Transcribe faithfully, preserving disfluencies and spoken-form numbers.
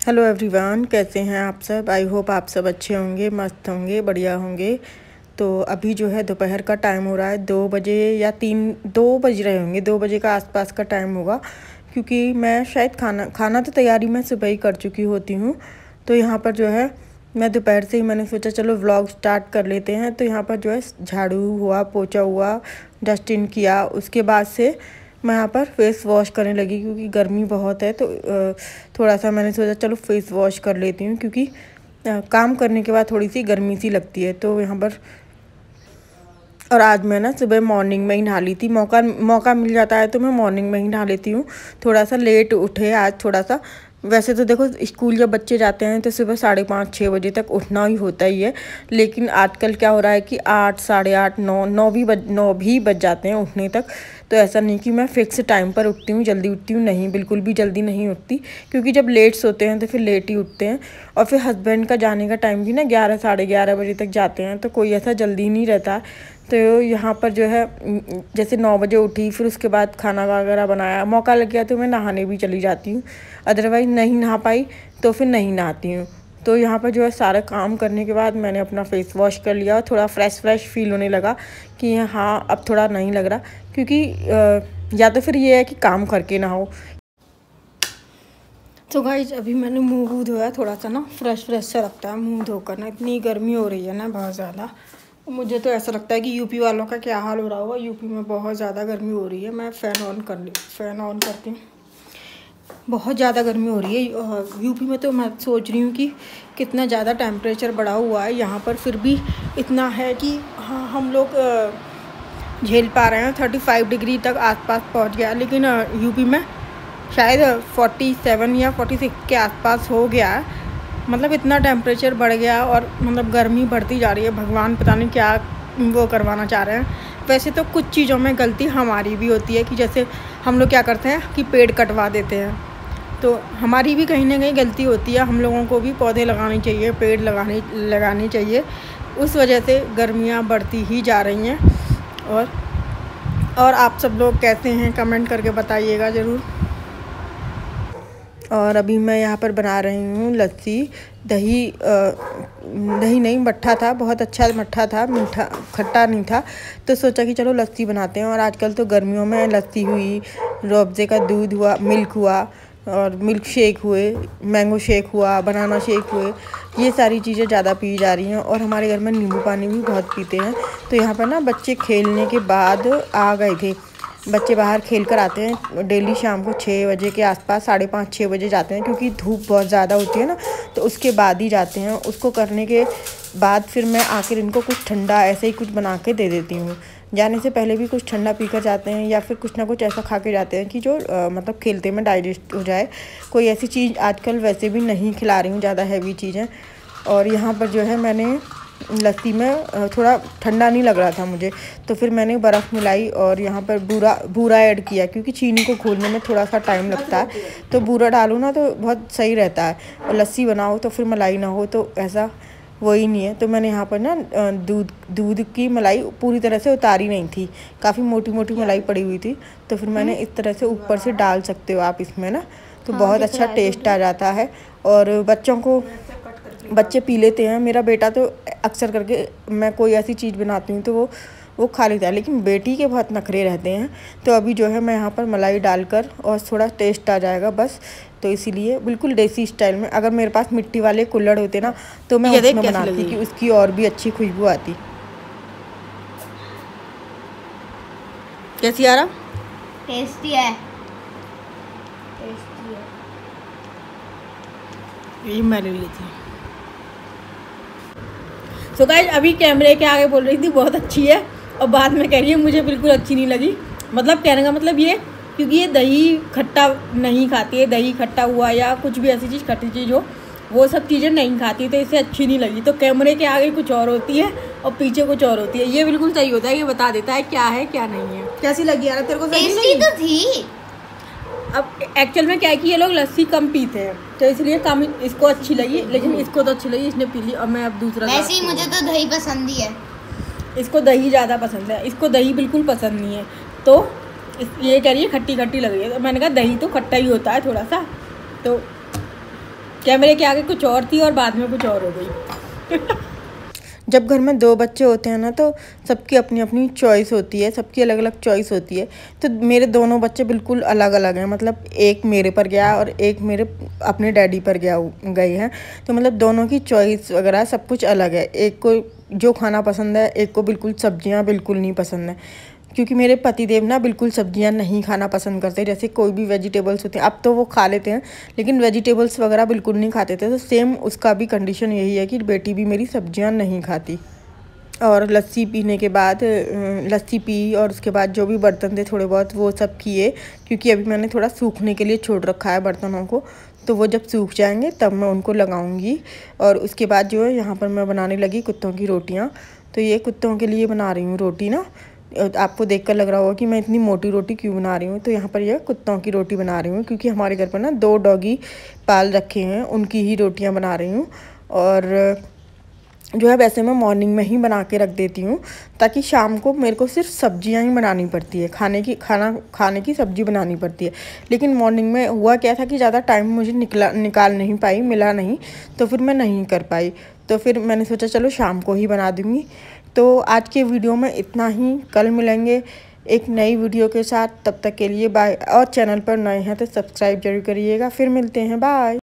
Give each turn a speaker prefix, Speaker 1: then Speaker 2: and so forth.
Speaker 1: Hello everyone, कैसे हैं आप सब। आई होप आप सब अच्छे होंगे, मस्त होंगे, बढ़िया होंगे। तो अभी जो है दोपहर का टाइम हो रहा है, दो बजे या तीन दो बज रहे होंगे, दो बजे का आसपास का टाइम होगा। क्योंकि मैं शायद खाना खाना तो तैयारी मैं सुबह ही कर चुकी होती हूँ। तो यहाँ पर जो है मैं दोपहर से ही मैंने सोचा चलो व्लॉग स्टार्ट कर लेते हैं। तो यहाँ पर जो है झाड़ू हुआ, पोछा हुआ, डस्टिंग किया, उसके बाद से मैं यहाँ पर फेस वॉश करने लगी क्योंकि गर्मी बहुत है। तो थोड़ा सा मैंने सोचा चलो फेस वॉश कर लेती हूँ, क्योंकि काम करने के बाद थोड़ी सी गर्मी सी लगती है। तो यहाँ पर और आज मैं ना सुबह मॉर्निंग में ही नहा ली थी। मौका मौका मिल जाता है तो मैं मॉर्निंग में ही नहा लेती हूँ। थोड़ा सा लेट उठे आज, थोड़ा सा। वैसे तो देखो स्कूल जब बच्चे जाते हैं तो सुबह साढ़े पाँच छः बजे तक उठना ही होता ही है। लेकिन आजकल क्या हो रहा है कि आठ साढ़े आठ नौ नौ भी बज नौ भी बज जाते हैं उठने तक। तो ऐसा नहीं कि मैं फ़िक्स टाइम पर उठती हूँ, जल्दी उठती हूँ, नहीं, बिल्कुल भी जल्दी नहीं उठती। क्योंकि जब लेट सोते हैं तो फिर लेट ही उठते हैं। और फिर हस्बैंड का जाने का टाइम भी ना ग्यारह साढ़े ग्यारह बजे तक जाते हैं, तो कोई ऐसा जल्दी नहीं रहता। तो यहाँ पर जो है जैसे नौ बजे उठी, फिर उसके बाद खाना वगैरह बनाया, मौका लग गया तो मैं नहाने भी चली जाती हूँ। अदरवाइज़ नहीं नहा पाई तो फिर नहीं नहाती हूँ। तो यहाँ पर जो है सारा काम करने के बाद मैंने अपना फेस वॉश कर लिया और थोड़ा फ्रेश फ्रेश फील होने लगा कि हाँ अब थोड़ा नहीं लग रहा। क्योंकि या तो फिर ये है कि काम करके ना हो। तो गाइज अभी मैंने मुँह वूह धोया, थोड़ा सा ना फ्रेश फ्रेश सा लगता है मुँह धोकर ना। इतनी गर्मी हो रही है ना बहुत ज़्यादा। मुझे तो ऐसा लगता है कि यूपी वालों का क्या हाल हो रहा होगा। यूपी में बहुत ज़्यादा गर्मी हो रही है। मैं फ़ैन ऑन कर ली फ़ैन ऑन करती हूँ। बहुत ज़्यादा गर्मी हो रही है यूपी में। तो मैं सोच रही हूँ कि कितना ज़्यादा टेम्परेचर बढ़ा हुआ है यहाँ पर, फिर भी इतना है कि हाँ हम लोग झेल पा रहे हैं। थर्टी फाइव डिग्री तक आसपास पहुँच गया। लेकिन यूपी में शायद फोर्टी सेवन या फोर्टी सिक्स के आसपास हो गया है। मतलब इतना टेम्परेचर बढ़ गया और मतलब गर्मी बढ़ती जा रही है। भगवान पता नहीं क्या वो करवाना चाह रहे हैं। वैसे तो कुछ चीज़ों में गलती हमारी भी होती है कि जैसे हम लोग क्या करते हैं कि पेड़ कटवा देते हैं। तो हमारी भी कहीं ना कहीं गलती होती है। हम लोगों को भी पौधे लगाने चाहिए, पेड़ लगाने लगाने चाहिए। उस वजह से गर्मियाँ बढ़ती ही जा रही हैं। और और आप सब लोग कैसे हैं कमेंट करके बताइएगा ज़रूर। और अभी मैं यहाँ पर बना रही हूँ लस्सी। दही दही नहीं, मट्ठा था, बहुत अच्छा मट्ठा था, मीठा खट्टा नहीं था। तो सोचा कि चलो लस्सी बनाते हैं। और आजकल तो गर्मियों में लस्सी हुई, रूअफ़ज़े का दूध हुआ, मिल्क हुआ, और मिल्क शेक हुए, मैंगो शेक हुआ, बनाना शेक हुए, ये सारी चीज़ें ज़्यादा पी जा रही हैं। और हमारे घर में नींबू पानी भी बहुत पीते हैं। तो यहाँ पर ना बच्चे खेलने के बाद आ गए थे। बच्चे बाहर खेल कर आते हैं डेली शाम को छः बजे के आसपास, साढ़े पाँच छः बजे जाते हैं। क्योंकि धूप बहुत ज़्यादा होती है ना, तो उसके बाद ही जाते हैं। उसको करने के बाद फिर मैं आकर इनको कुछ ठंडा ऐसे ही कुछ बना के दे देती हूँ। जाने से पहले भी कुछ ठंडा पी कर जाते हैं या फिर कुछ ना कुछ ऐसा खा के जाते हैं कि जो आ, मतलब खेलते में डाइजेस्ट हो जाए। कोई ऐसी चीज़ आजकल वैसे भी नहीं खिला रही हूँ ज़्यादा हैवी चीज़ें। और यहाँ पर जो है मैंने लस्सी में थोड़ा ठंडा नहीं लग रहा था मुझे, तो फिर मैंने बर्फ़ मिलाई और यहाँ पर बूरा बूरा ऐड किया। क्योंकि चीनी को घोलने में थोड़ा सा टाइम लगता है, तो बूरा डालो ना तो बहुत सही रहता है। और लस्सी बनाओ तो फिर मलाई ना हो, तो ऐसा वही नहीं है। तो मैंने यहाँ पर ना दूध दूध की मलाई पूरी तरह से उतारी नहीं थी, काफ़ी मोटी मोटी मलाई पड़ी हुई थी। तो फिर मैंने इस तरह से ऊपर से डाल सकते हो आप इसमें ना, तो बहुत अच्छा टेस्ट आ जाता है। और बच्चों को बच्चे पी लेते हैं। मेरा बेटा तो अक्सर करके मैं कोई ऐसी चीज़ बनाती हूँ तो वो वो खा लेता है, लेकिन बेटी के बहुत नखरे रहते हैं। तो अभी जो है मैं यहाँ पर मलाई डालकर और थोड़ा टेस्ट आ जाएगा बस, तो इसीलिए बिल्कुल देसी स्टाइल में। अगर मेरे पास मिट्टी वाले कुल्हड़ होते ना तो मैं उसमें बनाती कि उसकी और भी अच्छी खुशबू आती। कैसी आ रहा?
Speaker 2: टेस्टी है,
Speaker 1: टेस्टी है। ये मैं ले ली थी। तो गाइस अभी कैमरे के आगे बोल रही थी बहुत अच्छी है, और बाद में कह रही है मुझे बिल्कुल अच्छी नहीं लगी। मतलब कहने का मतलब ये, क्योंकि ये दही खट्टा नहीं खाती है, दही खट्टा हुआ या कुछ भी ऐसी चीज़ खट्टी चीज़ हो, वो सब चीज़ें नहीं खाती, तो इसे अच्छी नहीं लगी। तो कैमरे के आगे कुछ और होती है और पीछे कुछ और होती है। ये बिल्कुल सही होता है, ये बता देता है क्या है क्या नहीं है। कैसी लगी यार तेरे को?
Speaker 2: टेस्टी तो थी।
Speaker 1: अब एक्चुअल में क्या है कि ये लोग लस्सी कम पीते हैं, तो इसलिए कम इसको अच्छी लगी, लेकिन इसको तो अच्छी लगी, इसने पी ली। और मैं अब दूसरा,
Speaker 2: वैसे ही मुझे तो दही पसंद ही है।
Speaker 1: इसको दही ज़्यादा पसंद है, इसको दही बिल्कुल पसंद नहीं है। तो ये कह रही है खट्टी खट्टी लग रही है। तो मैंने कहा दही तो खट्टा ही होता है थोड़ा सा। तो
Speaker 3: कैमरे के आगे कुछ और थी और बाद में कुछ और हो गई।
Speaker 1: जब घर में दो बच्चे होते हैं ना तो सबकी अपनी अपनी चॉइस होती है, सबकी अलग अलग चॉइस होती है। तो मेरे दोनों बच्चे बिल्कुल अलग अलग हैं, मतलब एक मेरे पर गया और एक मेरे अपने डैडी पर गया गए हैं। तो मतलब दोनों की चॉइस वगैरह सब कुछ अलग है। एक को जो खाना पसंद है, एक को बिल्कुल सब्जियां बिल्कुल नहीं पसंद है, क्योंकि मेरे पतिदेव ना बिल्कुल सब्जियां नहीं खाना पसंद करते। जैसे कोई भी वेजिटेबल्स होते हैं, अब तो वो खा लेते हैं, लेकिन वेजिटेबल्स वगैरह बिल्कुल नहीं खाते थे। तो सेम उसका भी कंडीशन यही है कि बेटी भी मेरी सब्जियां नहीं खाती। और लस्सी पीने के बाद लस्सी पी और उसके बाद जो भी बर्तन थे थोड़े बहुत वो सब किए, क्योंकि अभी मैंने थोड़ा सूखने के लिए छोड़ रखा है बर्तनों को। तो वो जब सूख जाएंगे तब मैं उनको लगाऊंगी। और उसके बाद जो है यहाँ पर मैं बनाने लगी कुत्तों की रोटियाँ। तो ये कुत्तों के लिए बना रही हूँ रोटी ना। आपको देखकर लग रहा होगा कि मैं इतनी मोटी रोटी क्यों बना रही हूँ। तो यहाँ पर यह कुत्तों की रोटी बना रही हूँ, क्योंकि हमारे घर पर ना दो डॉगी पाल रखे हैं, उनकी ही रोटियाँ बना रही हूँ। और जो है वैसे मैं मॉर्निंग में ही बना के रख देती हूँ, ताकि शाम को मेरे को सिर्फ सब्जियां ही बनानी पड़ती है, खाने की खाना खाने की सब्जी बनानी पड़ती है। लेकिन मॉर्निंग में हुआ क्या था कि ज़्यादा टाइम मुझे निकला निकाल नहीं पाई, मिला नहीं, तो फिर मैं नहीं कर पाई। तो फिर मैंने सोचा चलो शाम को ही बना दूँगी। तो आज के वीडियो में इतना ही, कल मिलेंगे एक नई वीडियो के साथ। तब तक के लिए बाय। और चैनल पर नए हैं तो सब्सक्राइब जरूर करिएगा। फिर मिलते हैं, बाय।